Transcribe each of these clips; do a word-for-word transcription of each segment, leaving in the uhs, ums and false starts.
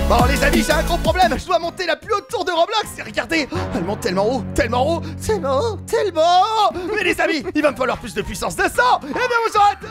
Bon les amis, j'ai un gros problème. Je dois monter la plus haute tour de Roblox. Et regardez, elle monte tellement haut, tellement haut, tellement haut, tellement haut. Mais les amis, il va me falloir plus de puissance de sang. Et bien bonjour à tous.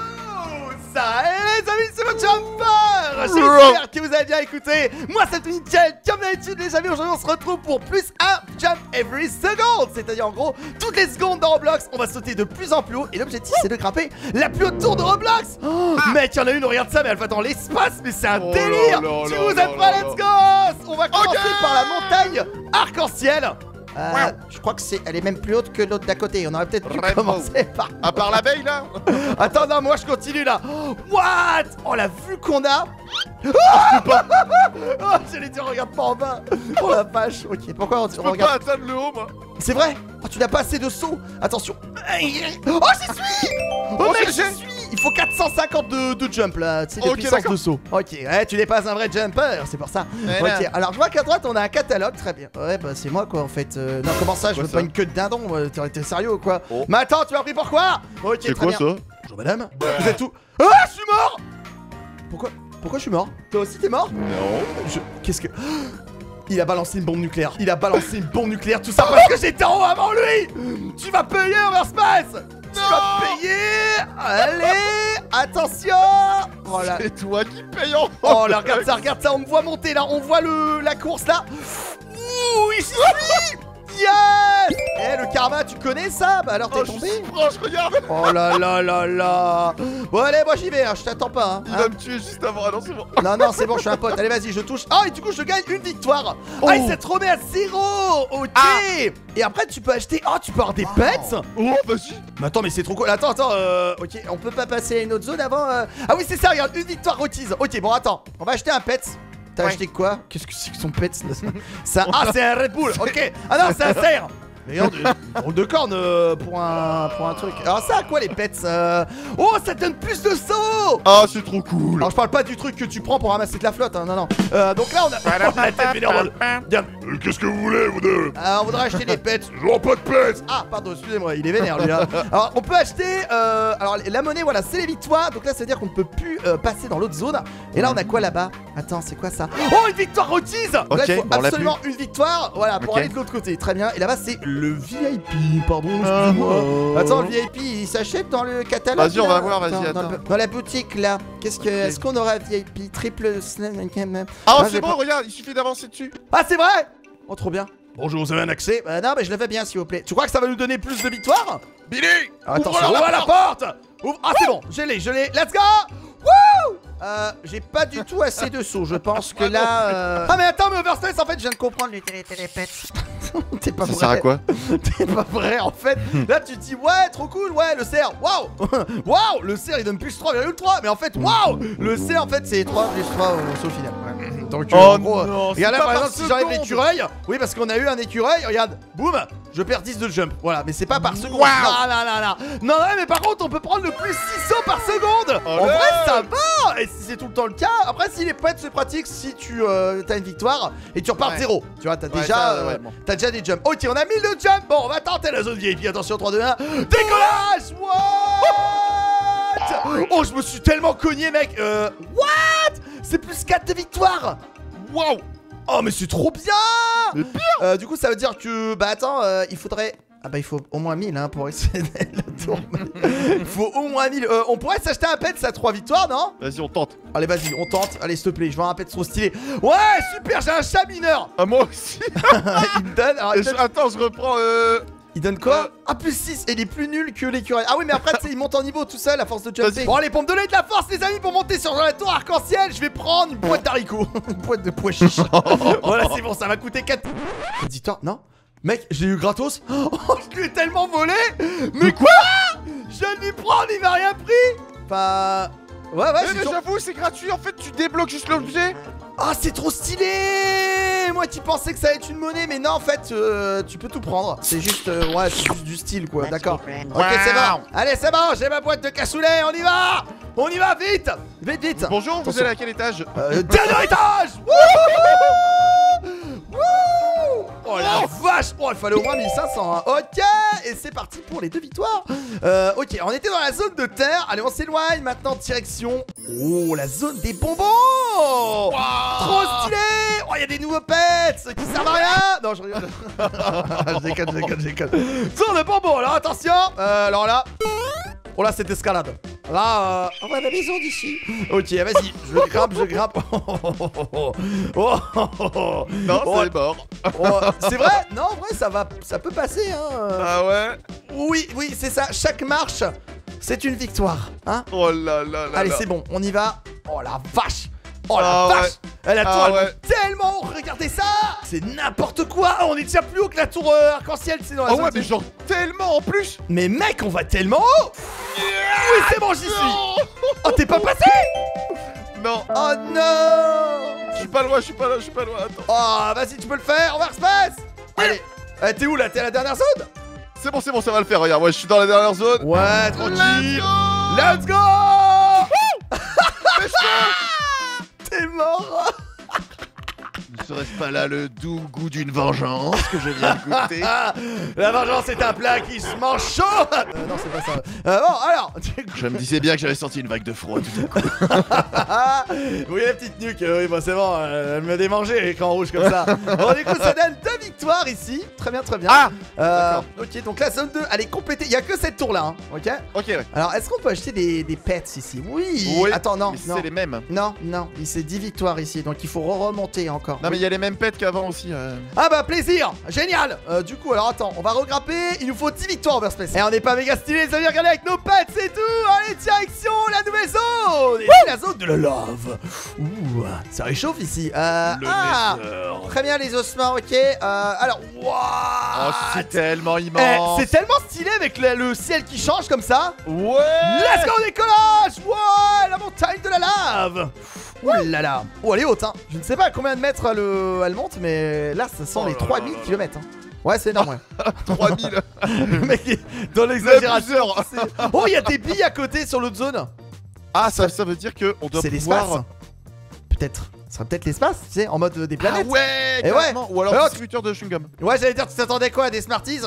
Et les amis, c'est le Jumper. J'espère que vous avez bien écouté. Moi c'est Nickel. Comme d'habitude les amis, aujourd'hui on se retrouve pour plus un Jump Every Second. C'est-à-dire en gros, toutes les secondes dans Roblox, on va sauter de plus en plus haut. Et l'objectif c'est de grimper la plus haute tour de Roblox. Oh, ah. Mec, il y en a une, regarde ça, mais elle va dans l'espace. Mais c'est un oh délire. Là là tu là vous êtes prêts? Let's go. On va commencer okay. par la montagne arc-en-ciel. Euh, wow. Je crois que c'est, elle est même plus haute que l'autre d'à côté. On aurait peut-être pu commencer par. À part l'abeille là. Attends, non, moi je continue là. What? Oh la vue qu'on a. Oh, oh j'allais dire regarde pas en bas. Oh la vache. Ok, pourquoi on, je on peux regarde pas atteindre le haut moi. C'est vrai? Oh, tu n'as pas assez de saut. Attention. Oh j'y suis. Oh, oh mec j'y suis. Il faut quatre cent cinquante de, de jump là, tu sais, de okay, puissance de saut. Ok, ouais, tu n'es pas un vrai jumper, c'est pour ça. Ouais, ok, là. Alors je vois qu'à droite on a un catalogue, très bien. Ouais, bah c'est moi quoi en fait. Euh, non, comment ça, je veux pas une queue de dindon, t'es sérieux ou quoi? Oh. Mais attends, tu m'as pris pour quoi? Ok, très quoi, bien. Ça bonjour madame, ouais. Vous êtes tout. Ah, je suis mort. Pourquoi? Pourquoi je suis mort? Toi aussi t'es mort? Non. Je... Qu'est-ce que... Il a balancé une bombe nucléaire. Il a balancé une bombe nucléaire, tout ça parce que j'étais en haut avant lui. Tu vas payer Overspace. Tu vas payer. Allez, attention. Oh là. C'est toi qui paye en. Oh là, regarde ça, regarde ça. On me voit monter là. On voit le la course là. Ouh, ici. Yes. Eh, le karma, tu connais ça? Bah alors t'es oh, tombé. Je proche, regarde. Oh là là là là. Bon allez, moi j'y vais, hein, je t'attends pas hein. Il va me tuer juste avant, ah non c'est bon. Non non c'est bon, je suis un pote, allez vas-y, je touche. Oh et du coup je gagne une victoire. Oh, ah il s'est remis à zéro. Ok ah. Et après tu peux acheter, oh tu peux avoir des wow. pets. Oh vas-y. Mais attends mais c'est trop cool, attends attends euh... Ok, on peut pas passer à une autre zone avant euh... Ah oui c'est ça, regarde, une victoire requise. Ok bon attends, on va acheter un pet. T'as ouais. acheté quoi? Qu'est-ce que c'est que son pet? Ça... Ah c'est un Red Bull, ok. Ah non c'est un cerf. Regarde, une drôle de corne euh, pour, un, pour un truc. Alors ça à quoi les pets euh... Oh ça donne plus de sauts. Ah c'est trop cool. Alors je parle pas du truc que tu prends pour ramasser de la flotte hein, non non euh, donc là on a, on a la tête vénère. euh, Qu'est-ce que vous voulez vous deux? Alors on voudrait acheter des pets. Je vois pas de pets. Ah pardon excusez-moi il est vénère lui là. Alors on peut acheter euh, alors la monnaie voilà c'est les victoires. Donc là ça veut dire qu'on ne peut plus euh, passer dans l'autre zone. Et là on a quoi là-bas? Attends c'est quoi ça? Oh une victoire requise. Okay, là il faut bon, absolument une victoire. Voilà pour okay. aller de l'autre côté. Très bien. Et là-bas c'est le V I P. Pardon excuse-moi. Oh. Attends le V I P il s'achète dans le catalogue. Vas-y on va voir vas-y attends. Dans, dans la boutique là. Qu'est-ce que... Okay. Est-ce qu'on aura V I P triple... Ah oh, c'est bon regarde il suffit d'avancer dessus. Ah c'est vrai. Oh trop bien. Bonjour, vous avez un accès? Bah non mais je le fais bien s'il vous plaît. Tu crois que ça va nous donner plus de victoires? Billy. Attention, ouvre la porte. Ouvre... Ah c'est bon, je l'ai, je l'ai. Let's go. Wouh. Euh, j'ai pas du tout assez de sauts, je pense que là... Euh... Ah mais attends, mais Overspace, en fait, je viens de comprendre les télé télépètes. T'es pas ça vrai. Ça sert à quoi? T'es pas vrai, en fait. Là, tu te dis, ouais, trop cool, ouais, le cerf, waouh. Waouh, le cerf, il donne plus trois virgule trois. Mais en fait, waouh, le cerf, en fait, c'est trois plus trois au saut final. Donc, euh, oh en gros, non, regarde là, par exemple, si j'enlève seconde. l'écureuil, oui, parce qu'on a eu un écureuil, regarde, boum, je perds dix de jump. Voilà, mais c'est pas par seconde. Wow. Non, non, non, non. Non, ouais, mais par contre, on peut prendre le plus six sauts par seconde. Oh en vrai, ça va. Et si c'est tout le temps le cas, après, si les pets c'est pratique, si tu euh, as une victoire et tu repars ouais. zéro. Tu vois, t'as ouais, déjà, euh, ouais, bon. t'as déjà des jumps. Ok, on a mille de jump. Bon, on va tenter la zone V I P. Attention, trois, deux, un. Décollage. What? Oh, je me suis tellement cogné, mec. Euh, what? C'est plus quatre de victoire. Waouh. Oh mais c'est trop bien. Mais pire. Euh, du coup ça veut dire que... Bah attends, euh, il faudrait... Ah bah il faut au moins mille hein, pour essayer la tour. Il faut au moins mille. Euh, on pourrait s'acheter un pet, ça a trois victoires, non? Vas-y on tente. Allez vas-y, on tente. Allez s'il te plaît, je veux un pet trop stylé. Ouais super, j'ai un chat mineur. Ah moi aussi. Il me donne... Alors, il je... Attends, je reprends... Euh... Il donne quoi? euh... Ah plus six, et il est plus nul que l'écureuil. Ah oui mais après tu sais il monte en niveau tout seul à force de jumper. Bon allez pour me donner de la force les amis, pour monter sur la tour arc-en-ciel, je vais prendre une boîte d'haricots. Une boîte de pois chiches. Voilà c'est bon, ça va coûter quatre. Dis-toi, non? Mec, je l'ai eu gratos. Oh, je lui ai tellement volé. Mais quoi? Je viens de lui prendre, il m'a rien pris. Enfin... Ouais ouais mais mais j'avoue c'est gratuit, en fait tu débloques juste l'objet. Ah c'est trop stylé. Moi qui pensais que ça allait être une monnaie, mais non en fait euh, tu peux tout prendre. C'est juste euh, ouais c'est juste du style quoi, d'accord. Ok c'est bon. Allez c'est bon, j'ai ma boîte de cassoulet, on y va. On y va vite. Vite vite. Bonjour, attention. Vous allez à quel étage? euh, Dernier étage. Wouhou. Wouhou. Oh la vache. Oh, il fallait au moins mille cinq cents hein. Ok. Et c'est parti pour les deux victoires. euh, Ok, on était dans la zone de terre. Allez, on s'éloigne maintenant, direction. Oh, la zone des bonbons. Wow. Trop stylé. Oh, il y a des nouveaux pets qui servent à rien. Non, je rigole. Je déconne, je déconne, je déconne. Zone de bonbons, alors attention. euh, Alors là. Oh là, cette escalade. Là, euh... on va à la maison d'ici. Ok, vas-y, je grimpe, je grimpe. Oh, oh, oh, oh, oh, oh. Non, Oh. c'est mort. Oh, c'est vrai? Non, en vrai, ça va, ça peut passer, hein. Ah ouais? Oui, oui, c'est ça. Chaque marche, c'est une victoire, hein. Oh là là là. Allez, là. c'est bon, on y va. Oh la vache. Oh la Ah vache. ouais. Eh, la tour, Ah elle ouais. monte tellement haut. Regardez ça. C'est n'importe quoi. Oh, on est déjà plus haut que la tour euh, arc-en-ciel. C'est dans la Ah zone ouais, qui- mais genre tellement en plus. Mais mec, on va tellement haut. Oui, c'est bon, j'y suis. Oh, t'es pas passé? Non. Oh non. Je suis pas loin, je suis pas loin, je suis pas loin. Attends. Oh, vas-y, tu peux le faire. On va space. Allez. Eh, t'es où là? T'es à la dernière zone? C'est bon, c'est bon, ça va le faire. Regarde, ouais, je suis dans la dernière zone. Ouais, tranquille. Let's go. Let's go. T'es mort. Ne serait-ce pas là le doux goût d'une vengeance que je viens de goûter? La vengeance est un plat qui se mange chaud. euh, Non, c'est pas ça. Euh, bon, alors. Je me disais bien que j'avais senti une vague de froid tout à coup. Oui, la petite nuque, euh, oui, bah c'est bon, euh, elle me démangeait l'écran rouge comme ça. Bon, du coup, ça donne deux victoires ici. Très bien, très bien. Ah, euh, ok, donc la zone deux, elle est complétée. Il y a que cette tour là, hein, ok. Ok, ouais. Alors, est-ce qu'on peut acheter des, des pets ici? Oui. Oui. Attends, non, Mais non. c'est les mêmes. Non, non, c'est dix victoires ici, donc il faut re-remonter encore. Non, mais il y a les mêmes pets qu'avant aussi. euh. Ah bah plaisir, génial. euh, Du coup alors attends, on va regrimper. Il nous faut dix victoires Overspace. Et on n'est pas méga stylé, les amis, regardez avec nos pets, c'est tout. Allez, direction la nouvelle zone. Et c'est la zone de la lave. Ouh, ça réchauffe ici. euh, Le Ah, Nether. très bien les ossements, ok. euh, Alors, Oh, waouh, c'est tellement Eh, immense. c'est tellement stylé avec le, le ciel qui change comme ça. Ouais. Let's go décollage. Ouais, la montagne de la lave. Ouh là là. Oh, elle est haute, hein. Je ne sais pas à combien de mètres elle, euh, elle monte, mais là, ça sent Oh les là trois là mille là kilomètres. Hein. Ouais, c'est énorme, ouais. trois mille. Le mec est dans l'exagération. Plusieurs. C'est- Oh, il y a des billes à côté sur l'autre zone. Ah, ça, ça veut dire qu'on doit C'est l'espace. pouvoir... Peut-être. Ce sera peut-être l'espace, tu sais, en mode euh, des Ah planètes. ouais, Et carrément. Ou alors Alors, distributeur de chewing-gum. Ouais, j'allais dire, tu t'attendais quoi à des Smarties?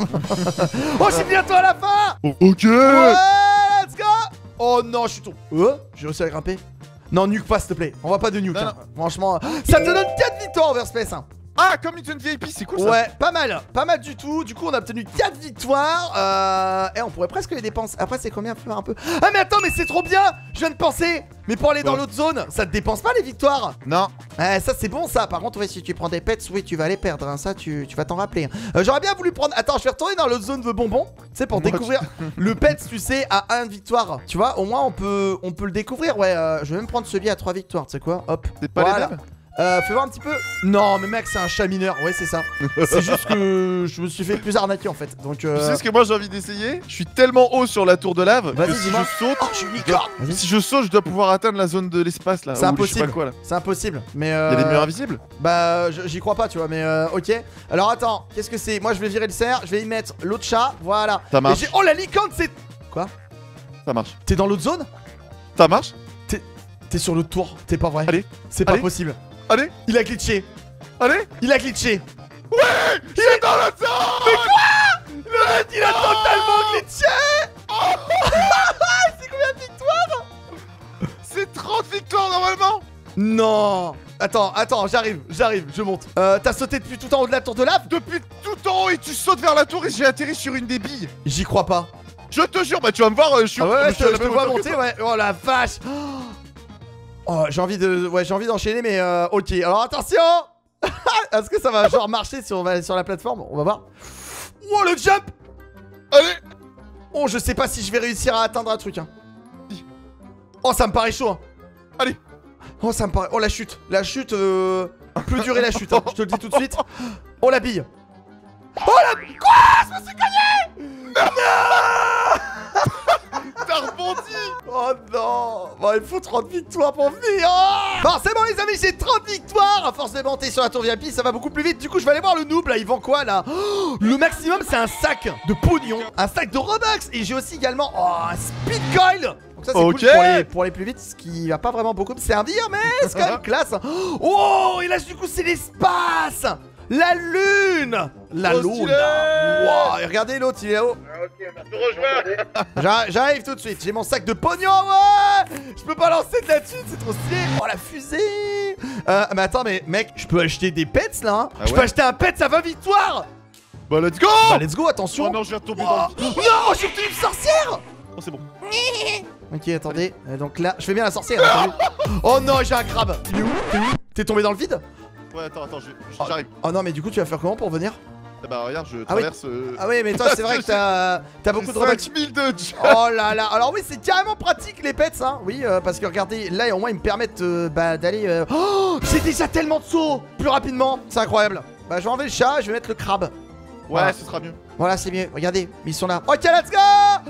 Oh, c'est bientôt à la fin. Ok. Ouais, let's go. Oh non, je suis tombé. Euh, j'ai réussi à grimper. Non, nuke pas, s'il te plaît. On va pas de nuke. Non, Hein. Franchement, ça te donne quatre victoires Overspace. Hein. Ah, comme une V I P, c'est cool ça. Ouais, pas mal, pas mal du tout. Du coup, on a obtenu quatre victoires. Euh... Et on pourrait presque les dépenser. Après, c'est combien? Faire un peu. Ah, mais attends, mais c'est trop bien. Je viens de penser. Mais pour aller dans Quoi? l'autre zone, ça te dépense pas les victoires? Non. Eh, ça c'est bon ça. Par contre, ouais, si tu prends des pets, oui, tu vas les perdre. Hein. Ça, tu, tu vas t'en rappeler. Euh, J'aurais bien voulu prendre. Attends, je vais retourner dans l'autre zone de bonbons. Tu sais, pour Moi, découvrir le pet, tu sais, à un victoire. Tu vois, au moins on peut, on peut le découvrir. Ouais, euh, je vais même prendre celui à trois victoires. Tu sais quoi? Hop. C'est pas Voilà. les mêmes. Euh, fais voir un petit peu. Non, mais mec, c'est un chat mineur. Ouais, c'est ça. C'est juste que je me suis fait plus arnaquer en fait. Donc, euh... Tu sais ce que moi j'ai envie d'essayer? Je suis tellement haut sur la tour de lave Vas-y, que si dis-moi. je saute, Oh, je suis une je dois- licorne. Vas-y. si je saute, je dois pouvoir atteindre la zone de l'espace là. C'est ou je sais impossible. pas quoi, là. C'est impossible. Mais Il euh... y a des murs invisibles? Bah, je- j'y crois pas, tu vois, mais euh, ok. Alors attends, qu'est-ce que c'est? Moi, je vais virer le cerf, je vais y mettre l'autre chat, voilà. Ça marche. Et j'ai- oh, la licorne, c'est. Quoi? Ça marche. T'es dans l'autre zone? Ça marche? T'es sur l'autre tour, t'es pas vrai. Allez. C'est pas Allez. possible. Allez. Il a glitché. Allez. Il a glitché. Ouais. Il est dans la zone. Mais quoi? Le mec, il a totalement glitché. C'est combien de victoires? C'est trente victoires normalement. Non. Attends, attends, j'arrive, j'arrive, je monte. Euh, t'as sauté depuis tout en haut de la tour de lave? Depuis tout en haut et tu sautes vers la tour et j'ai atterri sur une des billes. J'y crois pas. Je te jure, bah tu vas me voir, euh, je suis Ah ouais, ouais, je je suis à te, la je te même vois hauteur que monter, toi. ouais. Oh la vache. Oh, j'ai envie de, ouais, j'ai envie d'enchaîner, mais euh, ok. Alors attention. Est-ce que ça va genre marcher sur, sur la plateforme? On va voir. Oh le jump. Allez. Oh, je sais pas si je vais réussir à atteindre un truc. Hein. Oh, ça me paraît chaud. Hein. Allez. Oh, ça me paraît. Oh la chute, la chute. Euh... Plus durer la chute. Hein. Je te le dis tout de suite. Oh la bille. Oh la. Quoi? Je me suis gagné. Non. T'as rebondi. Oh non. Bon, il faut trente victoires pour finir. Oh bon, c'est bon les amis, j'ai trente victoires. À force de monter sur la tour V I P, ça va beaucoup plus vite. Du coup, je vais aller voir le noob là, il vend quoi là? Oh, le maximum, c'est un sac de pognon, un sac de Robux. Et j'ai aussi également oh, un speed coil. Donc ça c'est Ok. cool pour aller, pour aller plus vite, ce qui va pas vraiment beaucoup me servir, mais c'est quand même classe. Oh, et là du coup c'est l'espace. La lune. La Trop lune. stylé. Wow, et regardez l'autre, il est là-haut. Ah, ok, on a tout rejoint. J'arri- J'arrive tout de suite, j'ai mon sac de pognon, ouais. Je peux pas lancer de la thune, c'est trop stylé. Oh la fusée. Euh, mais attends, mais mec, je peux acheter des pets là, hein. Ah Je ouais peux acheter un pet, ça va victoire. Bah, let's go. Bah let's go, attention. Oh non, je viens de tomber Oh, dans le. non, je suis une sorcière. Oh, c'est bon. Ok, attendez, euh, donc là, je fais bien la sorcière, hein, t'as vu. Oh non, j'ai un crabe. Il est où? T'es où? T'es tombé dans le vide? Ouais, attends, attends, je- je- Oh. j'arrive. Oh non, mais du coup, tu vas faire comment pour venir? Eh bah, regarde, je Ah oui. traverse. euh, Ah oui, mais toi, c'est vrai que t'as t'as beaucoup de Robux. cinq mille de jump. Oh là là, alors oui, c'est carrément pratique les pets, hein. Oui, euh, parce que regardez, là, au moins, ils me permettent euh, bah, d'aller. euh, Oh, j'ai déjà tellement de sauts plus rapidement, c'est incroyable. Bah, je vais enlever le chat, je vais mettre le crabe. Ouais, Voilà. ce sera mieux. Voilà, c'est mieux. Regardez, ils sont là. Ok, let's go.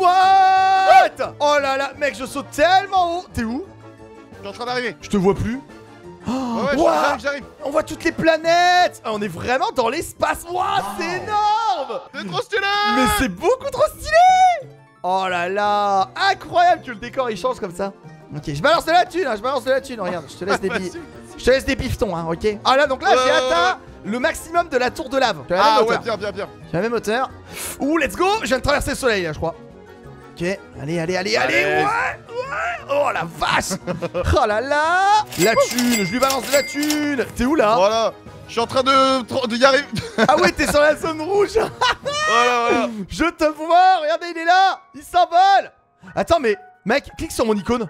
What? Oh là là, mec, je saute tellement haut. T'es où? Je suis en train d'arriver. Je te vois plus. Ouais, ouais, Wow. j'arrive, j'arrive. On voit toutes les planètes. Ah, on est vraiment dans l'espace. Waouh, c'est énorme. C'est trop stylé. Mais c'est beaucoup trop stylé. Oh là là, incroyable que le décor il change comme ça. Ok, je balance de la thune, hein, je balance de la thune. Regarde, je te laisse des billes. Je te laisse des piftons, hein, ok. Ah là, donc là, j'ai Ouais, atteint le maximum de la tour de lave. J'ai la Ah même ouais, hauteur. bien, bien, bien. J'ai la même hauteur. Ouh, let's go. Je viens de traverser le soleil là, je crois. Ok, allez, allez, allez, allez. Allez. Ouais, ouais. Oh la vache. Oh là là. La thune, je lui balance de la thune. T'es où là? Voilà. Je suis en train de, de y arriver. Ah ouais, t'es sur la zone rouge. Voilà, voilà. Je te vois. Regardez, il est là. Il s'envole. Attends, mais mec, clique sur mon icône.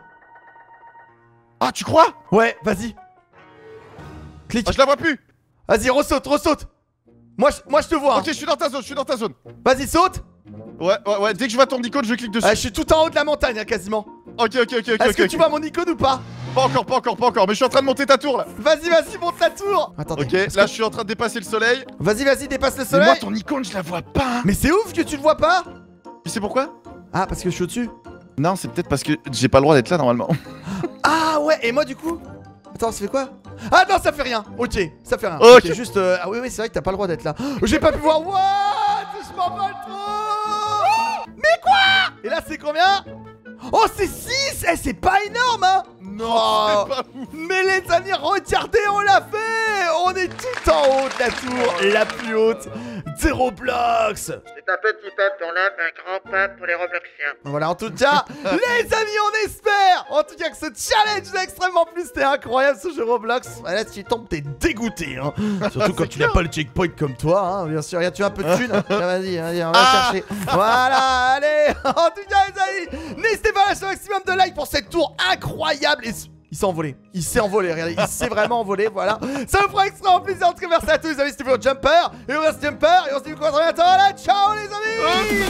Ah, tu crois? Ouais, vas-y. Clique. Ah, je la vois plus. Vas-y, ressaute, ressaute. Moi, je, moi, je te vois. hein. Ok, je suis dans ta zone, je suis dans ta zone. Vas-y, saute. Ouais, ouais, ouais. Dès que je vois ton icône, je clique dessus. Ah, je suis tout en haut de la montagne, hein, quasiment. Ok, ok, ok, ok. Est-ce que ok, tu ok. vois mon icône ou pas? Pas encore, pas encore, pas encore. Mais je suis en train de monter ta tour là. Vas-y, vas-y, monte la tour. Attendez. Ok, est-ce là, que- je suis en train de dépasser le soleil. Vas-y, vas-y, dépasse le Mais soleil. moi, ton icône, je la vois pas. Mais c'est ouf que tu le vois pas. Tu sais pourquoi? Ah, parce que je suis au-dessus. Non, c'est peut-être parce que j'ai pas le droit d'être là normalement. Ah ouais, et moi du coup. Attends, ça fait quoi? Ah non, ça fait rien. Ok, ça fait rien. Ok. Ok, juste. euh, Ah oui, oui, c'est vrai que t'as pas le droit d'être là. J'ai pas pu voir. What? Je m'envole trop. Mais quoi? Et là, c'est combien? Oh, c'est six. Eh, c'est pas énorme, hein? Non, Oh. c'est pas ouf. Mais les amis, regardez, on l'a fait. On est tout en haut de la tour, la plus haute des Roblox. C'est un petit peuple dans l'âme, un grand peuple pour les Robloxiens. Voilà, en tout cas, les amis, on espère en tout cas que ce challenge est extrêmement plus. C'était incroyable ce jeu Roblox. Ah, là, si tu tombes, t'es dégoûté. Hein. Surtout quand tu n'as pas le checkpoint comme toi. Hein. Bien sûr, regarde, tu as un peu de thune. Tiens, Vas-y, vas-y, on va Ah. chercher. Voilà, allez. En tout cas, les amis, n'hésitez pas à lâcher un maximum de likes pour cette tour incroyable. Et il s'est envolé, il s'est envolé, regardez, il s'est vraiment envolé, voilà. Ça me fera extrêmement plaisir. En tout cas, merci à tous les amis, c'était votre Jumper. Et on reste Jumper. Et on se dit quoi très bientôt. Là, ciao les amis.